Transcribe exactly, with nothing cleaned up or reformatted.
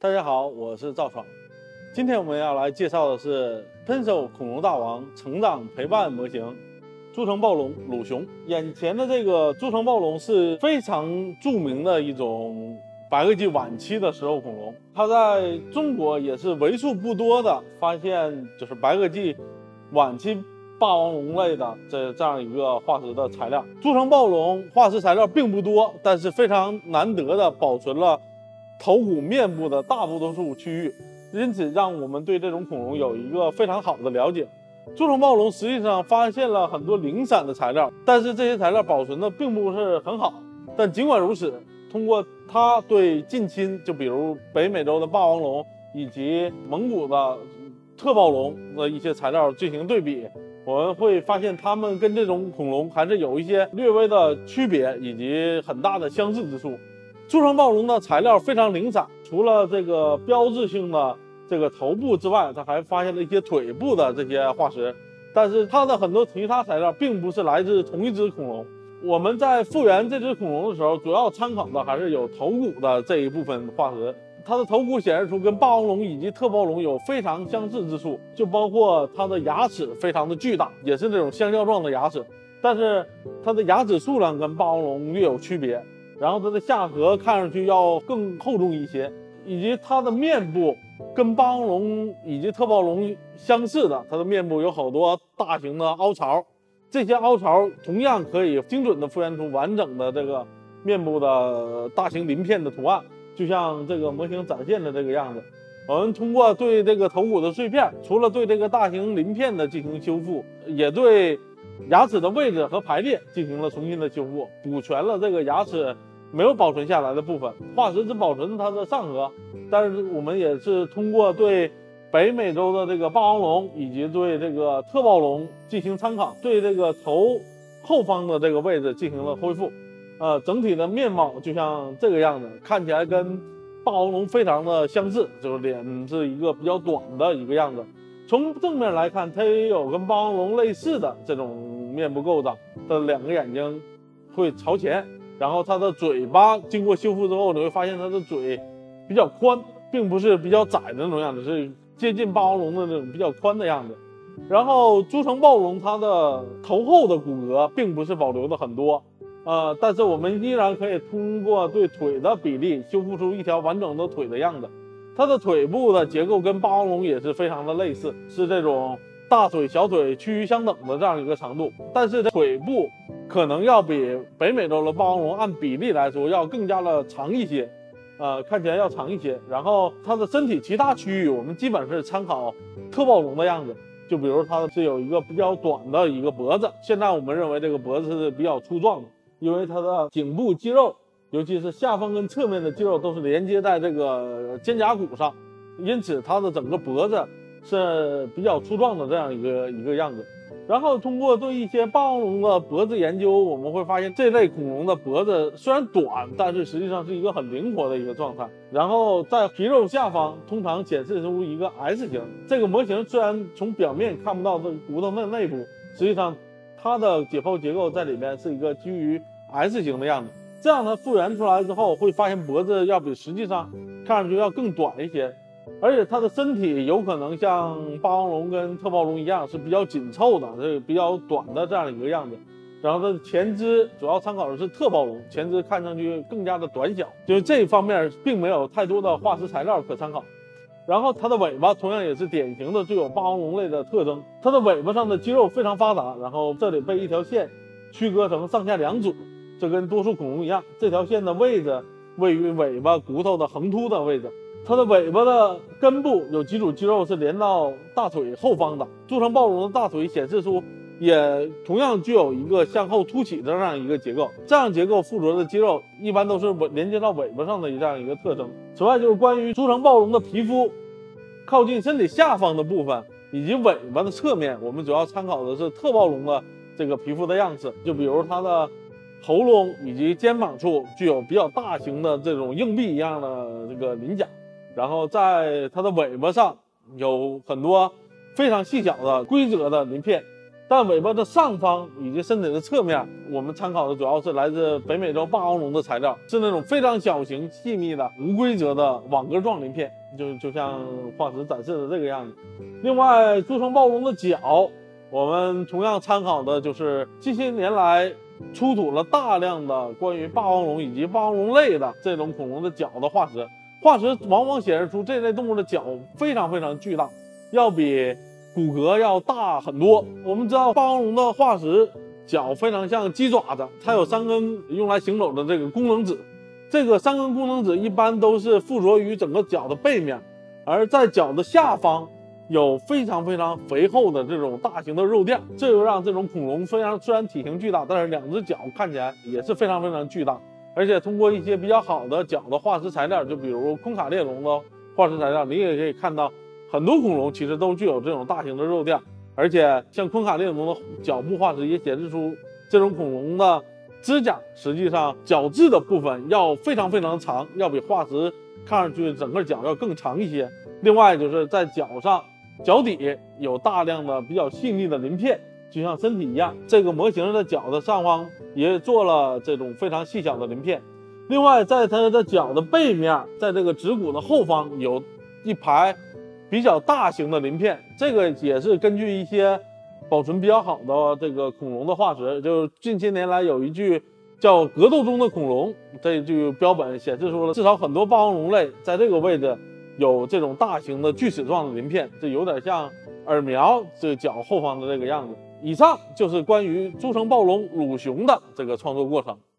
大家好，我是赵闯。今天我们要来介绍的是 P N S O 恐龙大王成长陪伴模型诸城暴龙鲁熊。眼前的这个诸城暴龙是非常著名的一种白垩纪晚期的食肉恐龙，它在中国也是为数不多的发现就是白垩纪晚期霸王龙类的这这样一个化石的材料。诸城暴龙化石材料并不多，但是非常难得的保存了头骨面部的大多数区域，因此让我们对这种恐龙有一个非常好的了解。诸城暴龙实际上发现了很多零散的材料，但是这些材料保存的并不是很好。但尽管如此，通过它对近亲，就比如北美洲的霸王龙以及蒙古的特暴龙的一些材料进行对比，我们会发现它们跟这种恐龙还是有一些略微的区别以及很大的相似之处。诸城暴龙的材料非常零散，除了这个标志性的这个头部之外，它还发现了一些腿部的这些化石，但是它的很多其他材料并不是来自同一只恐龙。我们在复原这只恐龙的时候，主要参考的还是有头骨的这一部分化石。它的头骨显示出跟霸王龙以及特暴龙有非常相似之处，就包括它的牙齿非常的巨大，也是那种香蕉状的牙齿，但是它的牙齿数量跟霸王龙略有区别。然后它的下颌看上去要更厚重一些，以及它的面部跟霸王龙以及特暴龙相似的，它的面部有好多大型的凹槽，这些凹槽同样可以精准的复原出完整的这个面部的大型鳞片的图案，就像这个模型展现的这个样子。我们通过对这个头骨的碎片，除了对这个大型鳞片的进行修复，也对牙齿的位置和排列进行了重新的修复，补全了这个牙齿没有保存下来的部分。化石只保存它的上颌，但是我们也是通过对北美洲的这个霸王龙以及对这个特暴龙进行参考，对这个头后方的这个位置进行了恢复。呃，整体的面貌就像这个样子，看起来跟霸王龙非常的相似，就是脸是一个比较短的一个样子。从正面来看，它也有跟霸王龙类似的这种面部构造，它的两个眼睛会朝前，然后它的嘴巴经过修复之后，你会发现它的嘴比较宽，并不是比较窄的那种样子，是接近霸王龙的那种比较宽的样子。然后诸城暴龙它的头后的骨骼并不是保留的很多，呃，但是我们依然可以通过对腿的比例修复出一条完整的腿的样子。它的腿部的结构跟霸王龙也是非常的类似，是这种大腿小腿趋于相等的这样一个长度，但是腿部可能要比北美洲的霸王龙按比例来说要更加的长一些，呃，看起来要长一些。然后它的身体其他区域我们基本是参考特暴龙的样子，就比如它是有一个比较短的一个脖子，现在我们认为这个脖子是比较粗壮的，因为它的颈部肌肉尤其是下方跟侧面的肌肉都是连接在这个肩胛骨上，因此它的整个脖子是比较粗壮的这样一个一个样子。然后通过对一些霸王龙的脖子研究，我们会发现这类恐龙的脖子虽然短，但是实际上是一个很灵活的一个状态。然后在皮肉下方通常显示出一个 S 型，这个模型虽然从表面看不到这个骨头的内部，实际上它的解剖结构在里面是一个基于 S 型的样子。这样它复原出来之后，会发现脖子要比实际上看上去要更短一些，而且它的身体有可能像霸王龙跟特暴龙一样是比较紧凑的，这个比较短的这样一个样子。然后它的前肢主要参考的是特暴龙，前肢看上去更加的短小，就是这一方面并没有太多的化石材料可参考。然后它的尾巴同样也是典型的具有霸王龙类的特征，它的尾巴上的肌肉非常发达，然后这里被一条线区隔成上下两组。这跟多数恐龙一样，这条线的位置位于尾巴骨头的横突的位置。它的尾巴的根部有几组肌肉是连到大腿后方的。诸城暴龙的大腿显示出也同样具有一个向后凸起的这样一个结构，这样结构附着的肌肉一般都是连接到尾巴上的这样一个特征。此外，就是关于诸城暴龙的皮肤靠近身体下方的部分以及尾巴的侧面，我们主要参考的是特暴龙的这个皮肤的样式，就比如它的喉咙以及肩膀处具有比较大型的这种硬币一样的这个鳞甲，然后在它的尾巴上有很多非常细小的规则的鳞片， 但尾巴的上方以及身体的侧面，我们参考的主要是来自北美洲霸王龙的材料，是那种非常小型、细密的无规则的网格状鳞片，就就像化石展示的这个样子。另外，诸城暴龙的角，我们同样参考的就是近些年来出土了大量的关于霸王龙以及霸王龙类的这种恐龙的角的化石，化石往往显示出这类动物的角非常非常巨大，要比骨骼要大很多。我们知道霸王龙的化石脚非常像鸡爪子，它有三根用来行走的这个功能指，这个三根功能指一般都是附着于整个脚的背面，而在脚的下方有非常非常肥厚的这种大型的肉垫，这就让这种恐龙虽然虽然体型巨大，但是两只脚看起来也是非常非常巨大。而且通过一些比较好的脚的化石材料，就比如昆卡列龙的化石材料，你也可以看到很多恐龙其实都具有这种大型的肉垫，而且像昆卡列龙的脚部化石也显示出这种恐龙的指甲实际上角质的部分要非常非常长，要比化石看上去整个脚要更长一些。另外就是在脚上脚底有大量的比较细腻的鳞片，就像身体一样，这个模型的脚的上方也做了这种非常细小的鳞片。另外在它的脚的背面，在这个指骨的后方有一排比较大型的鳞片，这个也是根据一些保存比较好的这个恐龙的化石，就近些年来有一具叫格斗中的恐龙，这具标本显示出了至少很多霸王龙类在这个位置有这种大型的锯齿状的鳞片，这有点像耳苗这个脚后方的这个样子。以上就是关于诸城暴龙鲁雄的这个创作过程。